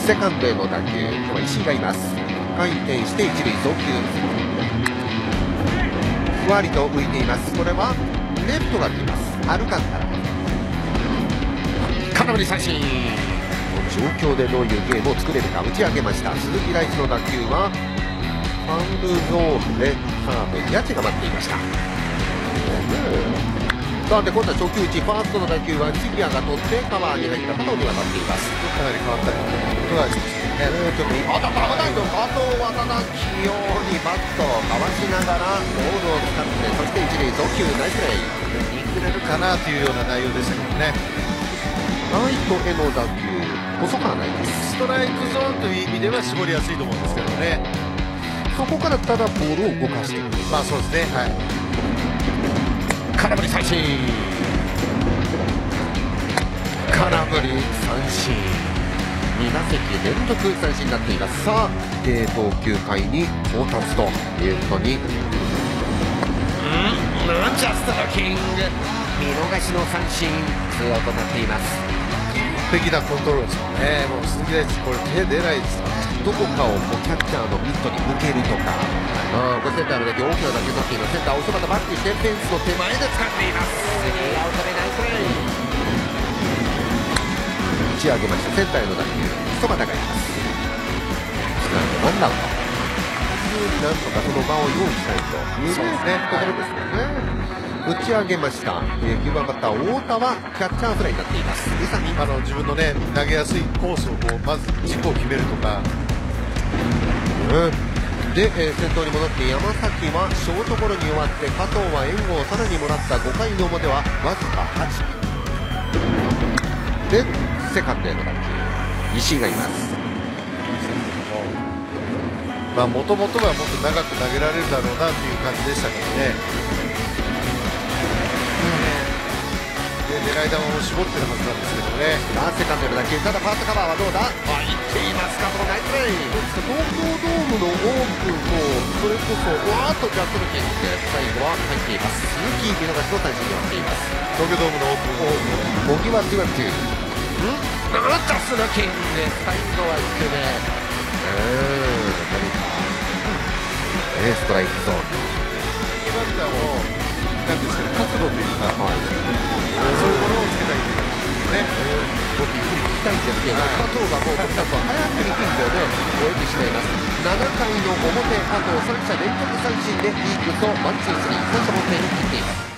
セカンドへの打球、今日は石井がいます。回転して一塁送球、ふわりと浮いています。これはレフトが来ます。アルカンタラ、空振り三振。状況でどういうゲームを作れるか。打ち上げました。鈴木大地の打球はファウルゾーンでサード谷地が待っていました。さあで今度は初球打ち、ファーストの打球は杉谷が取ってカバーに入った加藤に渡っています。 かなり変わったことがありますね。 ちょっと今、危ないぞ。加藤はただ器用にバットをかわしながらボールを使って、そして一塁送球、ナイスプレー。 いくれるかなというような内容でしたけどね。 ライトへの打球、細川ないです。 ストライクゾーンという意味では絞りやすいと思うんですけどね。 そこからただボールを動かしていく。 まあそうですね。はい。 空振り三振、空振り三振、2打席連続三振になっています。さあ、投球回に到達ということに、ジャストのキング、見逃しの三振、ツーアウトになっています。 完璧なコントロールですよね。もう鈴木大地、これ手出ないですから。 どこかをキャッチャーのミットに向けるとか、これセンターのだけ大きな打球になっています。センターおそばとバックしてフェンスの手前で掴んでいます。スリーアウトでナイスプレー。打ち上げました。センターへの打球、そばがいます。ワンアウト。なんとかその場を用意したいというところですね。打ち上げました。9番バッター太田はキャッチャーフライになっています。 自分のね、投げやすいコースをまず軸を決めるとか、 で、先頭に戻って山崎はショートゴロに終わって、加藤は援護をさらにもらった5回の表はわずか8でセカンドへの打球、石井がいます。 もともとはもっと長く投げられるだろうなという感じでしたからね。狙い球を絞ってるはずなんですけどね。 セカンドへの打球、ただファーストカバーはどうだ、いっていますか、このナイスプレー。東京ドームのオープンと、それこそわーっとジャックのキングで最後は入っています。鈴木見逃しの三振になっています。 東京ドームのオープン、 ボギワンツーワンツー、ジャスのキング、最後は低め、何か、ストライクゾーン。 バッターもなんですけど、角度というか、そういうものをつけたいというね。 僕ゆっくり聞きたいんですけど、加藤がもうとにかく早くにピンチをね、終えてしまいます。7回の表、加藤3者連続三振でイーグルスとワンツースリー、三者凡退に切っています。